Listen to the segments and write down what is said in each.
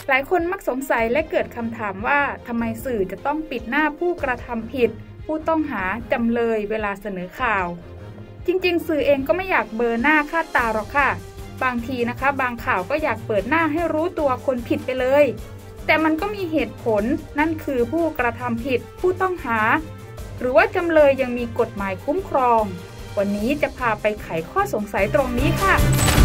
หลายคนมักสงสัยและเกิดคำถามว่าทำไมสื่อจะต้องปิดหน้าผู้กระทำผิดผู้ต้องหาจำเลยเวลาเสนอข่าวจริงๆสื่อเองก็ไม่อยากเบลอหน้าค่าตาหรอกค่ะบางทีนะคะบางข่าวก็อยากเปิดหน้าให้รู้ตัวคนผิดไปเลยแต่มันก็มีเหตุผลนั่นคือผู้กระทำผิดผู้ต้องหาหรือว่าจำเลยยังมีกฎหมายคุ้มครองวันนี้จะพาไปไขข้อสงสัยตรงนี้ค่ะ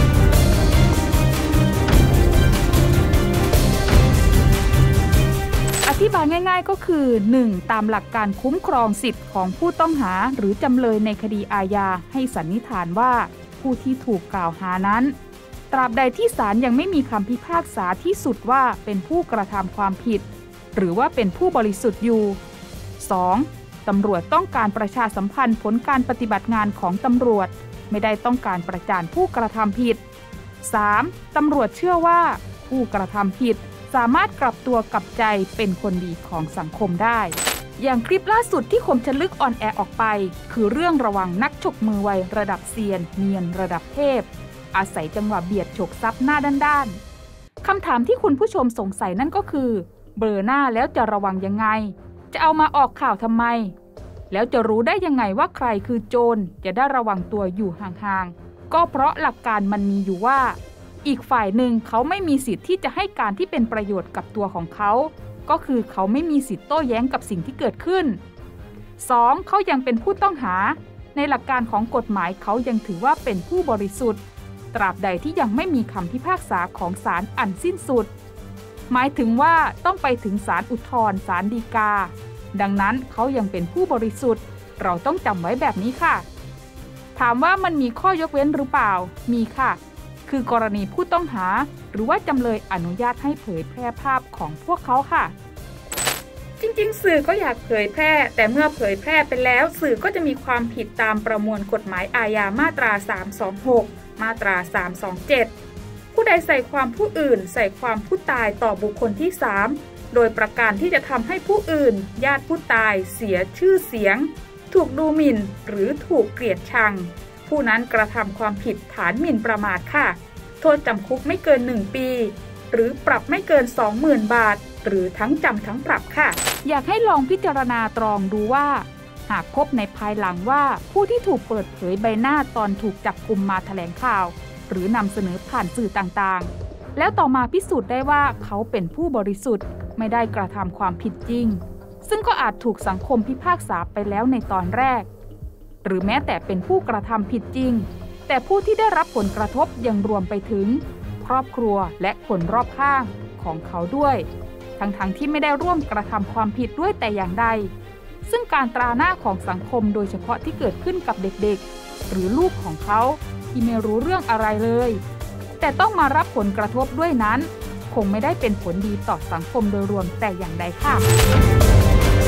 อธิบายง่ายๆก็คือ 1. ตามหลักการคุ้มครองสิทธิ์ของผู้ต้องหาหรือจำเลยในคดีอาญาให้สันนิษฐานว่าผู้ที่ถูกกล่าวหานั้นตราบใดที่ศาลยังไม่มีคำพิพากษาที่สุดว่าเป็นผู้กระทำความผิดหรือว่าเป็นผู้บริสุทธิ์อยู่ 2. ตำรวจต้องการประชาสัมพันธ์ผลการปฏิบัติงานของตำรวจไม่ได้ต้องการประจานผู้กระทำผิด 3. ตำรวจเชื่อว่าผู้กระทำผิดสามารถกลับตัวกลับใจเป็นคนดีของสังคมได้อย่างคลิปล่าสุดที่คมชันลึกออนแอร์ออกไปคือเรื่องระวังนักฉกมือไวระดับเซียนเนียนระดับเทพอาศัยจังหวะเบียดฉกทรัพย์หน้าด้านๆคำถามที่คุณผู้ชมสงสัยนั่นก็คือเบลอหน้าแล้วจะระวังยังไงจะเอามาออกข่าวทำไมแล้วจะรู้ได้ยังไงว่าใครคือโจรจะได้ระวังตัวอยู่ห่างๆก็เพราะหลักการมันมีอยู่ว่าอีกฝ่ายหนึ่งเขาไม่มีสิทธิ์ที่จะให้การที่เป็นประโยชน์กับตัวของเขาก็คือเขาไม่มีสิทธิ์โต้แย้งกับสิ่งที่เกิดขึ้น 2. เขายังเป็นผู้ต้องหาในหลักการของกฎหมายเขายังถือว่าเป็นผู้บริสุทธิ์ตราบใดที่ยังไม่มีคำพิพากษาของศาลอันสิ้นสุดหมายถึงว่าต้องไปถึงศาลอุทธรณ์ศาลฎีกาดังนั้นเขายังเป็นผู้บริสุทธิ์เราต้องจำไว้แบบนี้ค่ะถามว่ามันมีข้อยกเว้นหรือเปล่ามีค่ะคือกรณีผู้ต้องหาหรือว่าจำเลยอนุญาตให้เผยแพร่ภาพของพวกเขาค่ะจริงๆสื่อก็อยากเผยแพร่แต่เมื่อเผยแพร่ไปแล้วสื่อก็จะมีความผิดตามประมวลกฎหมายอาญามาตรา326มาตรา327ผู้ใดใส่ความผู้อื่นใส่ความผู้ตายต่อบุคคลที่3โดยประการที่จะทำให้ผู้อื่นญาติผู้ตายเสียชื่อเสียงถูกดูหมิ่นหรือถูกเกลียดชังผู้นั้นกระทำความผิดฐานหมิ่นประมาทค่ะโทษจำคุกไม่เกิน1ปีหรือปรับไม่เกิน 20,000 บาทหรือทั้งจำทั้งปรับค่ะอยากให้ลองพิจารณาตรองดูว่าหากพบในภายหลังว่าผู้ที่ถูกเปิดเผยใบหน้าตอนถูกจับกุมมาแถลงข่าวหรือนำเสนอผ่านสื่อต่างๆแล้วต่อมาพิสูจน์ได้ว่าเขาเป็นผู้บริสุทธิ์ไม่ได้กระทำความผิดจริงซึ่งก็อาจถูกสังคมพิพากษาไปแล้วในตอนแรกหรือแม้แต่เป็นผู้กระทำผิดจริงแต่ผู้ที่ได้รับผลกระทบยังรวมไปถึงครอบครัวและคนรอบข้างของเขาด้วยทั้งที่ไม่ได้ร่วมกระทำความผิดด้วยแต่อย่างใดซึ่งการตราหน้าของสังคมโดยเฉพาะที่เกิดขึ้นกับเด็กๆหรือลูกของเขาที่ไม่รู้เรื่องอะไรเลยแต่ต้องมารับผลกระทบด้วยนั้นคงไม่ได้เป็นผลดีต่อสังคมโดยรวมแต่อย่างใดค่ะ